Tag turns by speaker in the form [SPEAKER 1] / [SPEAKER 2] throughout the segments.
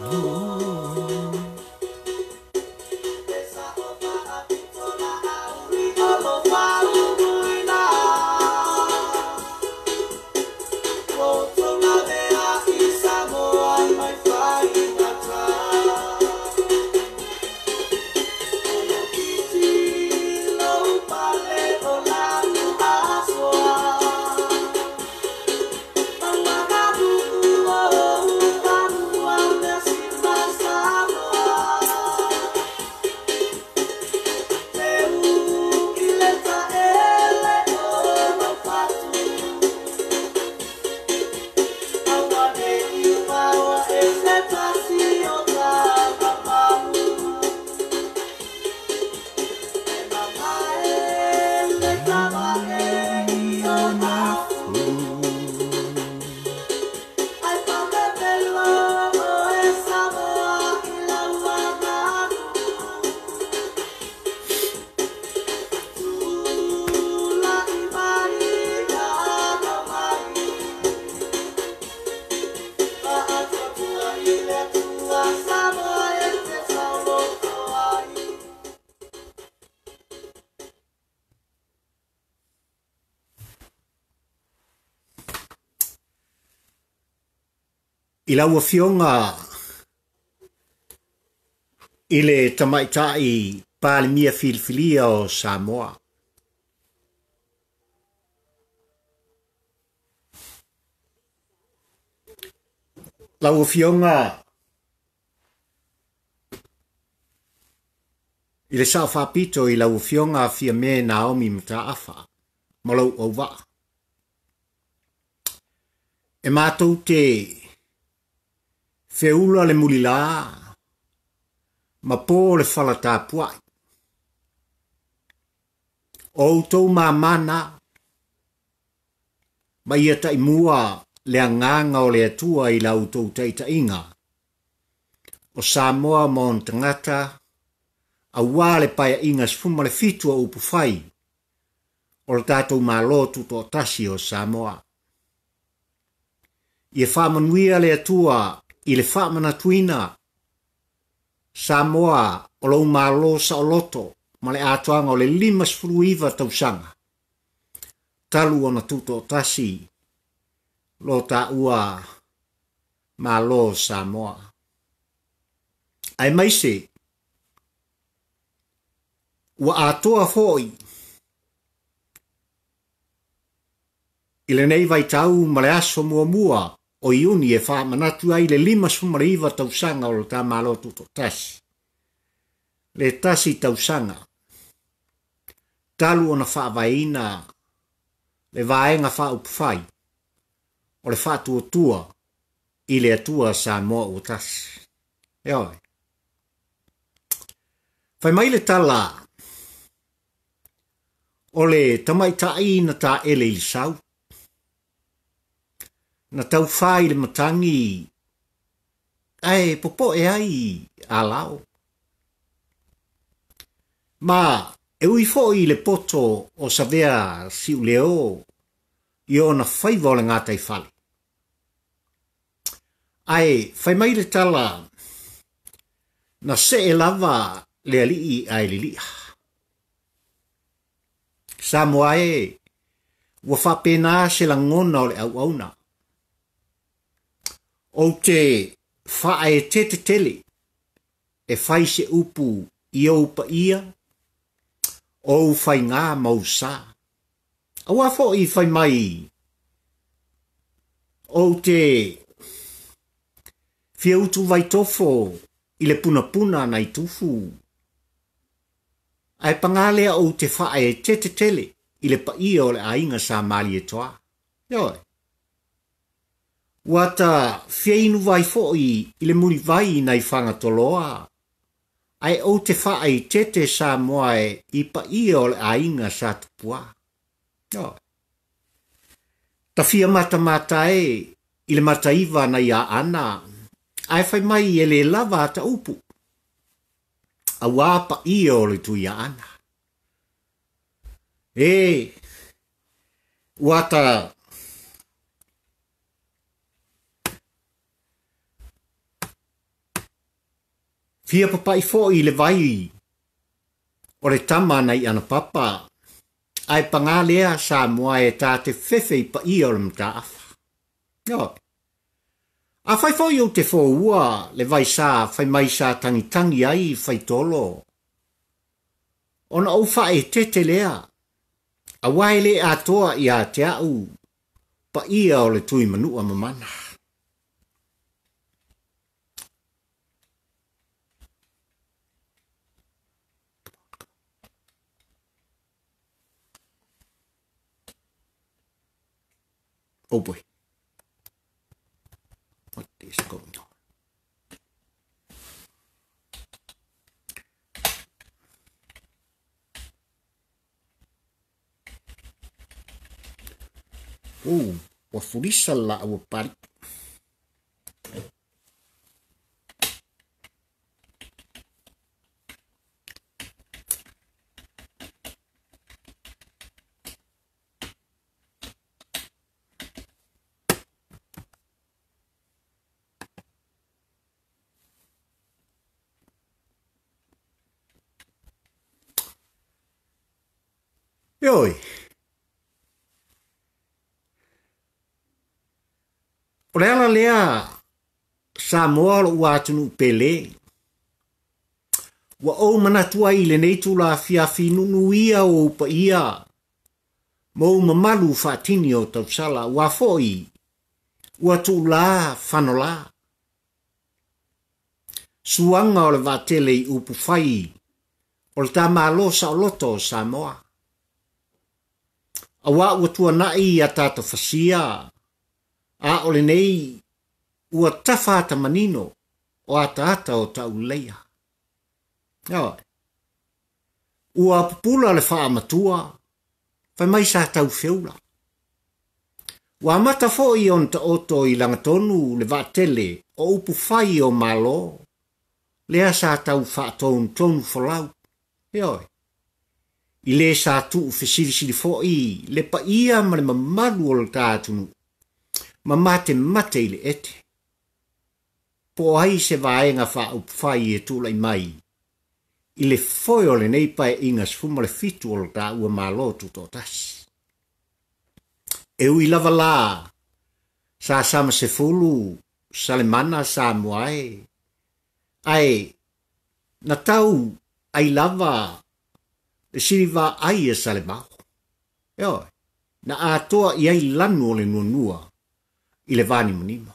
[SPEAKER 1] I lau Afioga i le tama'ita'i Palemia filifilia o Samoa. Lau Afioga i le sao whapito i lau Afioga Fiame Naomi Mataafa malau au wa. E mātou te feula le mulila ma po le falata puai. O tau mamana ma ia tai mua le anganga o le atua i lau tau taitainga. O Samoa mon tangata a wale paia inga sfuma le fitua upu fai. O le tātou malo tuto'atasi o Samoa. Ia faamanuia le atua i le faamanatuina Samoa o lau malo sa o loto ma le atoanga o le 5 Tausaga. Talu ona tuto'atasi lo ta ua malo Samoa. Ai maise ua atoa foi i le nei vai tau ma le aso mua o iuni e faamanatu ai le 5 Tausaga o le ta malo tuto'atasi. Le tasi Tausaga. Talu ona faavaina le vaenga faupufai o le fatuatua i le atua Samoa o tasi. Eoi. Fai mai le tala o le tama'ita'i na ta ele i sau. Na tau fai le matangi ai popo e ai a lao. Ma e ui foi le poto o savea si leo i ona fai vole ngata i fale. Ai fai mai le tala na se e lava le ali'i ai le lia. Samoa e ua whapena se la ngona o le au auna. O te whae te tele e whai se upu i au pa ia o whai ngā mausa. A wafo i whai mai o te whiautu vai tofo i le puna puna nai tufu. Ai pangalea o te whae te tele i le pa ia o le ainga sa mali e toa. Yoi. Wata whiainu vai foi i le muri vai nai whanga toloa. Ai o te whae tete sa moae i pa ia o le ainga sa tupua. Yoi. Ta fia mata e i le mataiva na ia ana. Ai whai mai e le lava ta upu. A wapa ia o le tu ia ana. E wata Fia papai fo I le vai o le tama nei ana papa ai pangalea Samoa e tate fefe I pa I o le Mataafa. Yo. A fai fo yo te fo ua le vai sa fai mai sa tangi ai fai tolo. Ona au fa e tete lea. A waile a toa I a te au pa ia o le tui manua mamana. Oh boy. What is going on? Oh, wa furisa la au pari. Yoi. Orela lea Samoa ua atunu pele. Wa o manatua I le nei tula fiafinuia o pa ia. Mo mamalu fatini o tausala wa foi. Ua tula fanola. Suanga o le vatele I upu fai. O le tamalo sa o loto Samoa. Awa ua tuanai a tata fasia. A ole nei ua tafata manino o ata o tauleia. Ua pupula le faamatua, fai mai sa tau feula. Ua mata foi on ta oto I langatonu le vatele o upu fai o malo, lea sa tau faatonu tonu folau. I le sa tu fesiri foi, le pa ia ma le mamalu o le tātunu. Mamate mate I le ete. Po ai se vaenga fa upfai e tula'i mai. I le foi o le nei pae inga sfuma le fitu o le ta ua malo tuto'atasi. E ui lava la. Sa sama se fulu. Sa le mana sa muae. Ai. Na tau. Ai lava. Le siriva ai e sa le mau. Na atoa I ai lanu o le nuanua. I le vani manimo.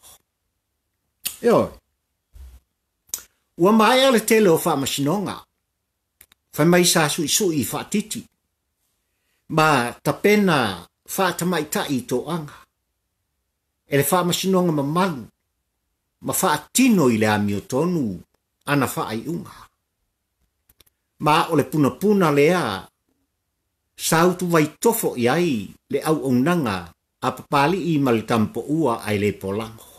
[SPEAKER 1] Ua mai ale tele o faamasinonga. Fai mai sa sui faatiti. Ma tapena tama'ita'i to'anga. E le faamasinonga mamalu. Ma faatino I le amio tonu. Ana fa'aiunga. Ma o le puna lea. Sautu vai tofo I ai le au onanga. A papali I malitampo ua ai le polango.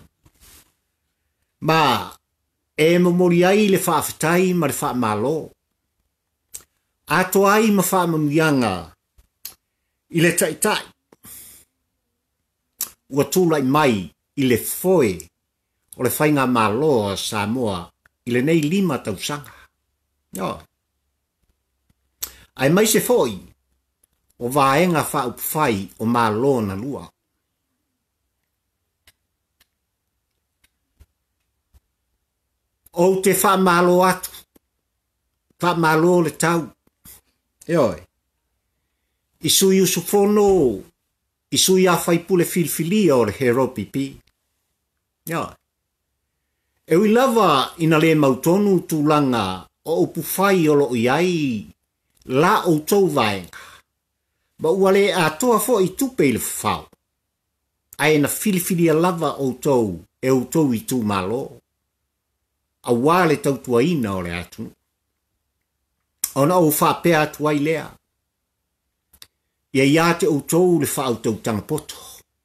[SPEAKER 1] Ma e Momoli ai le whaafitai ma le whaamalo. Ato ai ma Faamanuiaga I le ta'itai. Ua tula'i mai I le foe o le whainga malo a Samoa I le nei 5 Tausaga. Ai mai se foi o vaenga whaupwhai o malo na lua. O te whaamalo atu. Whaamalo le tau. Isui usufono. Isui a whaipule filfilia o le hero pipi. E ui lava ina le mautonu tūlanga o upu whai o lo iai la o tau vaenga. Ma ua le a toa fo I tupe I le whau. Ai na filifilia lava o tau e o tau I tū malo. A wale tau tuaina o le atu. Ona o whapea tuai lea. Ia iate o tau le whau tau tangapoto.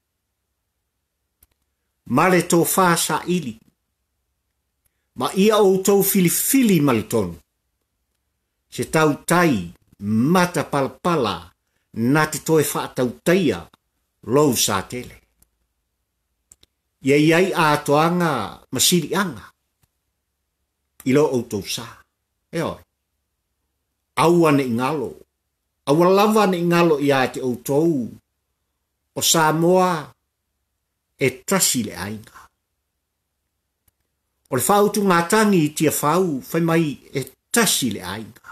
[SPEAKER 1] Ma le tō whasa ili. Ma ia o tau filifili malitonu. Se tau tai mata palapala na te toe whaatau taia lou sa tele. Ia iai a toanga masiri anga. ilo o Tausaga. Oi. Aua ne ingalo. Aua lava ne ingalo ia te o tou. O Samoa e tasi le ainga. O le whau tu ngā tangi i tia whau, whai mai e tasi le ainga.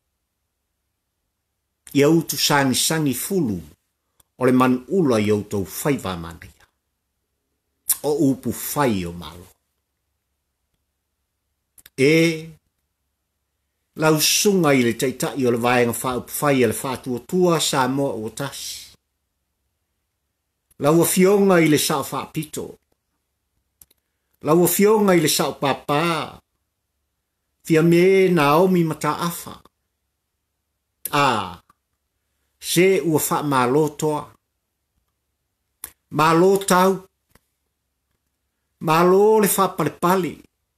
[SPEAKER 1] Ia utu sangi fulu, o le man ula i au tau whai wāmanaia. O upu whai o malo. Lau sunga i le taitai o le vaenga whau whai le whātua tua Samoa o tasi. Lau Afioga i le sao whapito. Lau Afioga i le sao papa. Fiame Naomi Mataafa. Se ua wha malo toa. Malo tau. Malo le wha pale.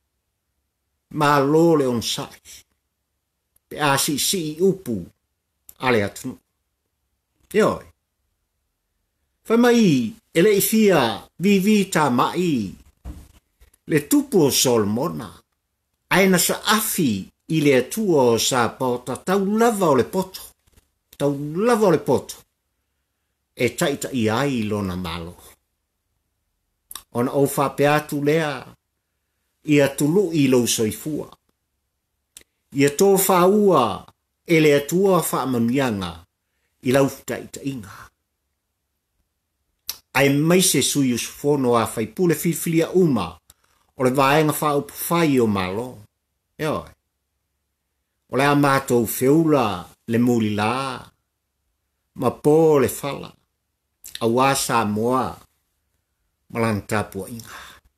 [SPEAKER 1] Malo le onsai. Pe asi si upu. Ale atunu. Ioi. Whamai, ele i fia vivi tama'ita'i, le tupu o Solomona, aina sa afi i le atua o sa pota tau lava o le poto, e taita'i ai lona malo. Ona o whapeatu lea, ia tulu'i lo soifua, ia tō whaua e le atua Faamanuiaga i lau taita'inga. Ai mai se sui usfono a fai pule filfilia uma o le vaenga wha upu whai o malo. Eoi. O le amatou feula le muli la. Ma po le fala. A wā Samoa. Malantapua inga.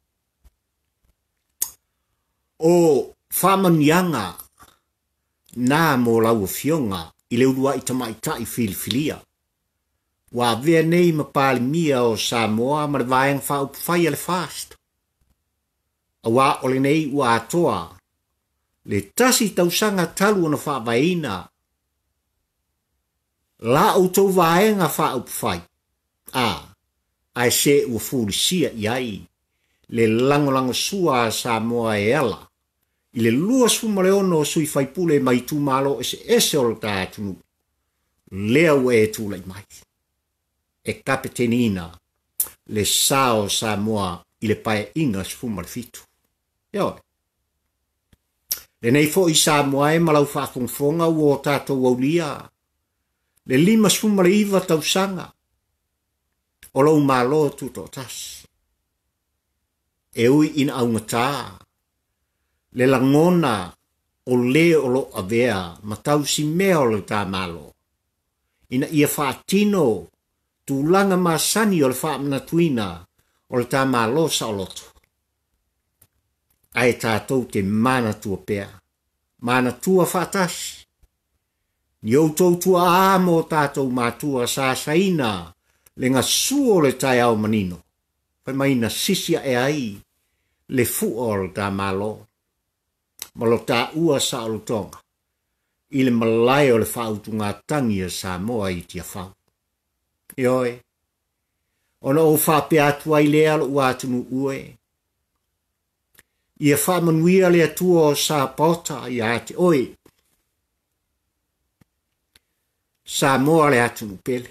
[SPEAKER 1] O Faamanuiaga na mo lau Afioga i le ulua'i tama'ita'i filfilia. Wa vea nei ma Palemia o Samoa ma le vaenga wha upu whai le fast. A wa ole nei ua atoa. Le tasi Tausaga talu ona wha vaina. La o tau vaenga wha upu whai. Ai se ua fulisia iai. Le langolango sua Samoa e ala. I le lua sumare ono sui whaipule mai tu malo ese o le tātunu. Lea ua e tūlai mai. E kapetenina le sao Samoa i le pae inga sfuma le fitu. Ioi. Le nei fo i Samoa e malau whaafongfonga uo tātou waulia. Le 5 sfuma le iwa Tausaga. O lau malo tuto'atasi. E ui ina aungatā. Le langona o le o lo avea matau si mea o le tā malo. Ina ia whaatino tūlanga masani o le whaamanatuina o le tā malo sa o loto. Ai tātou te mana tua pea. Mana tua whaatasi. Ni outou tua amo tātou mātua sāsaina le ngā suo le tai au manino. Pai maina sisia e ai le fuo o le tā malo. Malo tā ua sa o lotonga. I le malai o le whautunga tangi a Samoa i tia whau. Ioi. Ona o whape atua i lea lo uatunu ue. Ia faamanuia le atua o sa pota i ate oi. Samoa le atunu pele.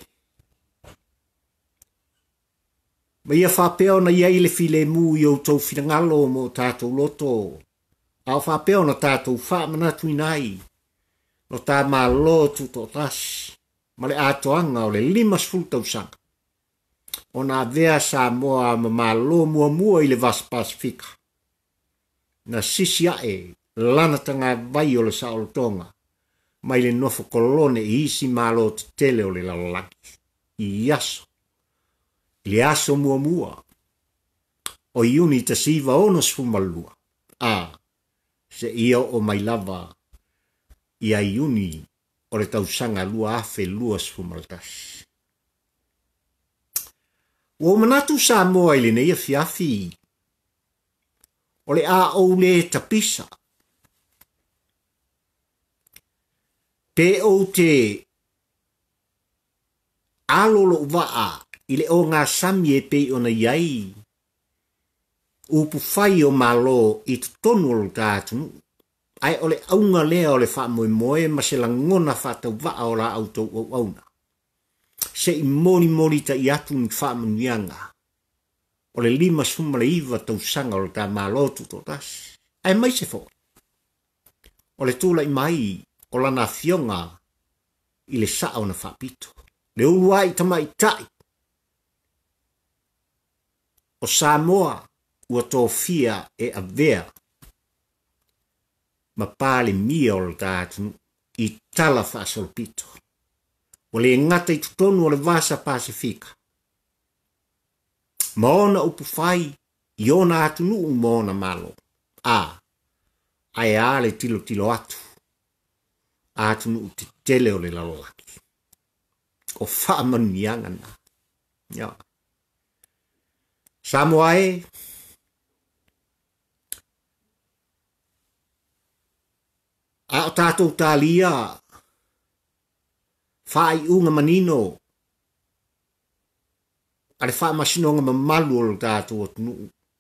[SPEAKER 1] Ma ia whapeo na iai le file mu i o tau finangalo mo tātou loto. Au whapeo na tātou whaamanatu inai. No tā malo tuto'atasi. Ma le atoanga o le 5 Tausaga. O nā vea Samoa ma malo mua i le Vas Pasifika. Na sisiae lana tanga vai o le saolotonga. Mai le nofo kolone i isi malo te tele o le lalaki. I aso. Le aso mua. O iuni ta siva ono sfumalua. Se ia o mai lava. Ia iuni o le Tausaga lua afe lua sfumaltasi. O manatu Samoa i le neia fiafi. O le a o le tapisa. Pe o te alolo waa i le o ngā sami e pe ona iai. Upu whai o malo i te tonu o tātunu. Ai ole aunga lea ole faamoe ma se langona faatauva'a o la autou auauna. Se I moli ta I atu ni faamanuiaga. O le 5 tausaga o le tamālotu tuto'atasi. Ai mai se fo'i. O le tula'i mai o lana Afioga I le sa'a ona faapito. Le ulua'i tama'ita'i. O Samoa ua tofia e avea ma Palemia o le tātunu I tala fa'asolopito. O le ngata I tutonu o le vasa Pasifika. Ma ona upu fai I ona atunu ma ona malo. Ai a le tilo atu. Atunu te tele o le lalolaki. O faamanuiaga na. Ya. Samoa a o tātou tālia whaai unga manino a le wha masinonga mamalu o tātou o tunu.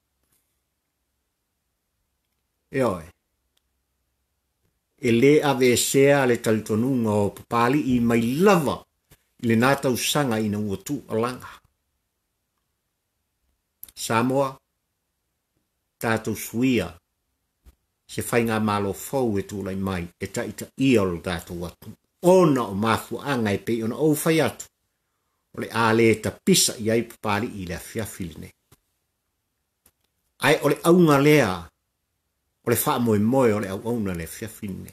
[SPEAKER 1] E le ave sea le talitonunga o papali I mai lava I le nātau sanga ina ua tu alanga. Samoa, tātou suia, se whainga malo fau e tūlai mai, e taita ia o tātou atu. Ona o mafuanga e pe ona o whai atu. O le ale ta pisa I ai papali I le afiafiline. Ai o le aunga lea, o le wha moe o le auna le afiafiline.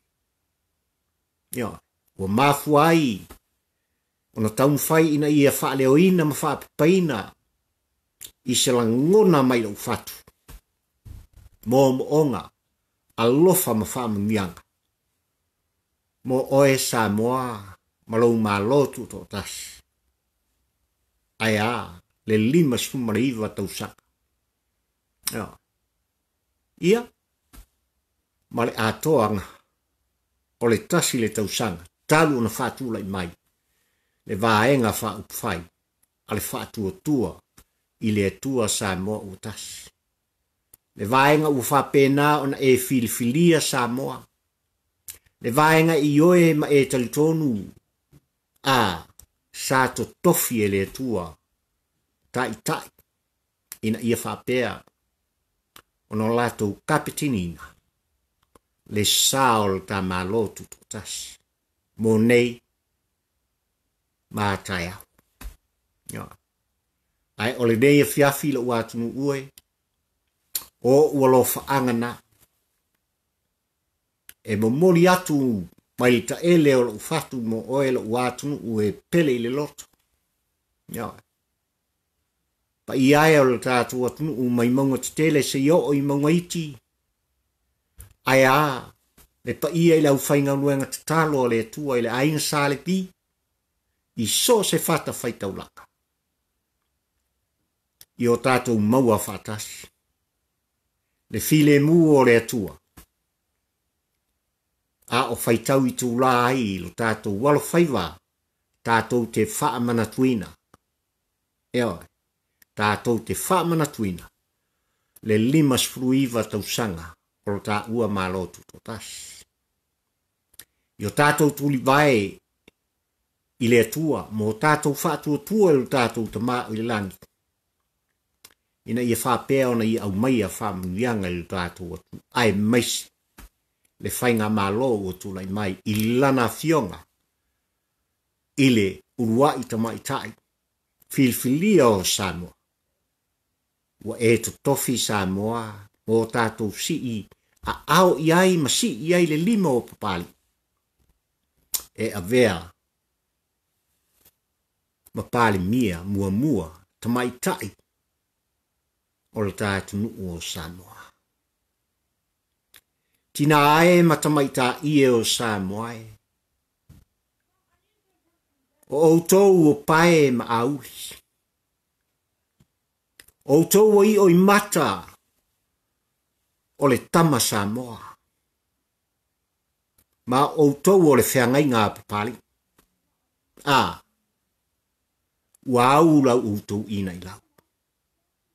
[SPEAKER 1] O mafuai, ona taun whai ina ia wha leo ina ma wha papaina, I se langona mai lau fatu. Mo onga, alofa ma faamanuiaga. Mo oe Samoa, malou mālotu tuto'atasi. Ai le 5 Tausaga. Ia, ma le atoanga, o le tasi le Tausaga, talu na whaatula'i mai. Le vaenga wha upwhai, a le whaatua I le atua Samoa utasi. Le vaenga ua whapena ona e filifilia Samoa. Le vaenga I oe ma e talitonu. Sa to tofi e le atua. Ta'i. Ina ia whapea. Ona lato kapitinina. Le sao ta malotu tuto'atasi. Mo nei. Mātai au. Ai ole nei fiafi la ua tunu ue. O ua lo whaangana. E Momoli atu mai ta ele o la ufatu mo oe la ua tunu ue pele I le loto. Pa I aia o la tātu atunu u mai maunga tele se yo o I maunga iti. Ai le pa ia I la uwhainga nuenga tatalo o le atua I le ainga sale pi. I so se fata whaitau laka. I o tātou maua whatasi. Le file mu o le atua. A o whaitau I tula'i lo tātou walo whaiwa. Tātou te faamanatuina. Tātou te faamanatuina. Le 5 Tausaga o lo tā ua mālotu tuto'atasi. I o tātou tuli vai I le atua. Mo tātou whaatua lo tātou tama'u I le langi. Ina ia whapea ona I au mai a faamanuiaga I tātou atu. Ai maisi. Le whainga mālo o tūlai mai I lana Afioga. I le ulua'i tama'ita'i. Filifilia o Samoa. Wa e to tofi Samoa. O tātou si'i. A ao I ai ma si'i ai le 5 o papali. E avea. Ma Palemia mua tama'ita'i. O le tātunu o Samoa. Tina ae ma tama'ita'i o Samoa. O outou o pae ma auli. O outou o I o I mata o le tama Samoa. Ma outou o le whiangai ngā papali. Ua au lau outou ina I lau.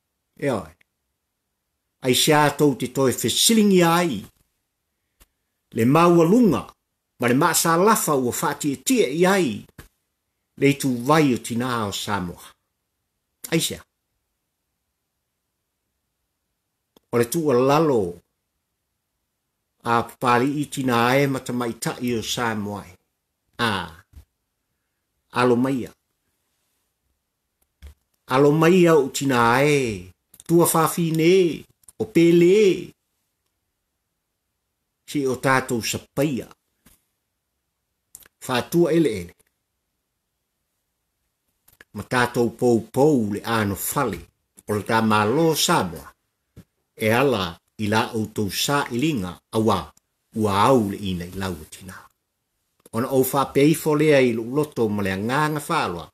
[SPEAKER 1] Ai sia tau te toi whesilingi ai. le maua lunga, ma le maasa lafa ua whaati tia iai, le tu vai o tina o Samoa. Aisea. O le tua lalo, a pali i tina e ma tama'ita'i o Samoa. Alo maia. Alo maia o tina e, tua whawhine, o pele, si o tātou sapaia. Whātua ele ele. Ma tātou pou le ano fale, o le tā malo Samoa, e ala i la o Tausaga ilinga awa ua au le ina i lau tina. Ona o whapeifo lea i loto ma le nganga whaloa.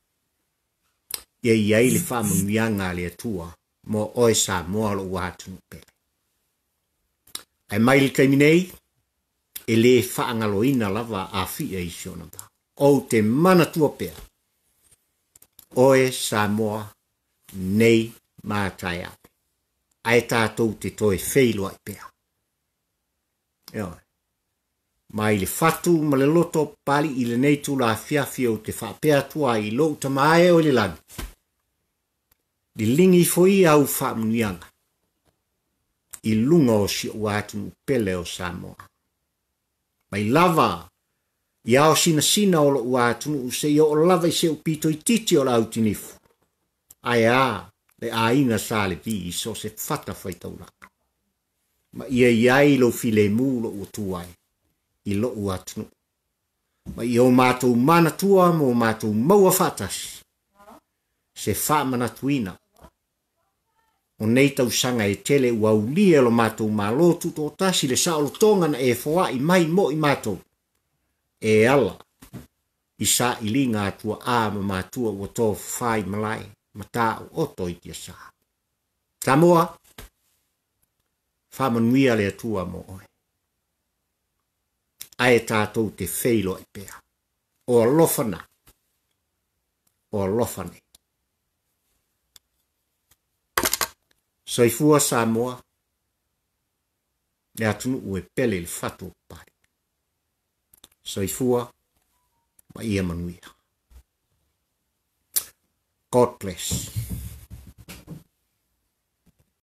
[SPEAKER 1] Ia iai le faamanuiaga le atua mo oe Samoa lo ua atunu pele. Ai mai le taiminei, e le whaangaloina lava a fia i siona ba. O te mana tua pea. Oe Samoa nei mātai ape. Ai tātou te toe wheiloa i pea. Ioi. Mai le fatu ma le loto pali i le nei tu la fiafia o te whapea tua i lo tamae o le lani. Li lingi foi au faamanuiaga. I lunga o si o atunu pele o Samoa. Mai lava, i ao sina o lo ua atunu se i o lava i se upito i titi o la autinifu. Ai le ainga sa le vi i so se fata whaitaulaka. Ma ia iai lo file mu lo ua tuai. I lo ua atunu. Ma i o mātou mana tua mo mātou maua fatasi. Se whaamanatuina. O nei Tausaga e tele ua ulia lo mātou malo tuto'atasi le saolo tonga na e foa i mai mo i mātou. E ala, i sa ilinga atua ma mātua ua tō whai malai, ma tā o oto i tia sa. Samoa, faamanuia le atua mo oe. Ae tātou te wheilo i pea. O lofana. O lofane. Soifua Samoa, le atunu ue pele le fatu o pari. Soifua, ma ia manuia. God bless.